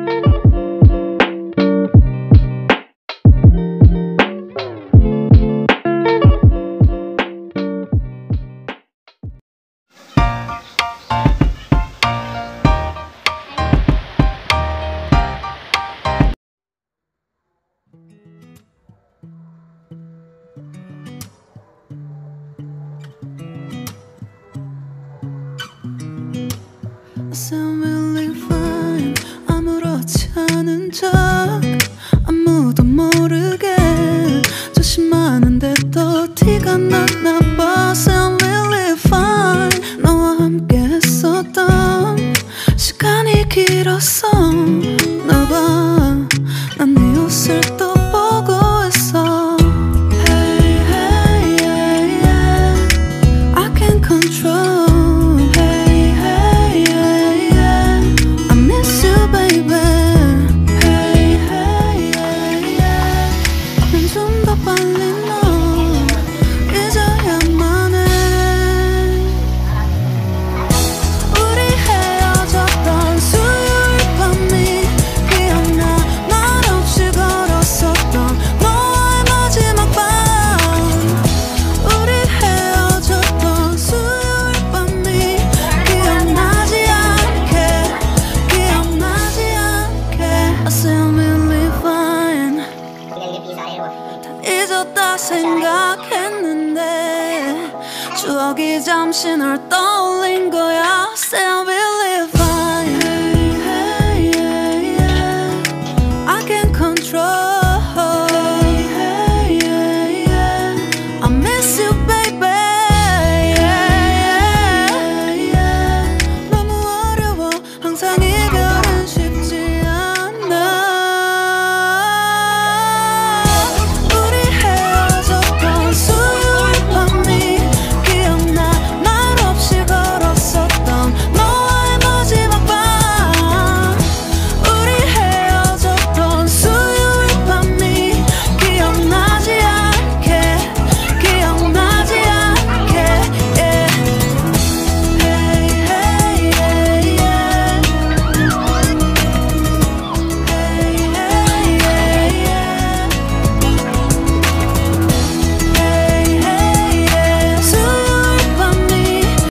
Sound really fine. 아무렇지 않은 척 아무도 모르게 조심하는데 또 티가 났나 봐. Sound really fine. 너와 함께 했었던 시간이 길었어 나 봐. 난 네 옷을 또 보고 있어. Hey, hey, yeah, yeah. I can't control. 생각했는데 추억이 잠시 널 떠올린 거야. Say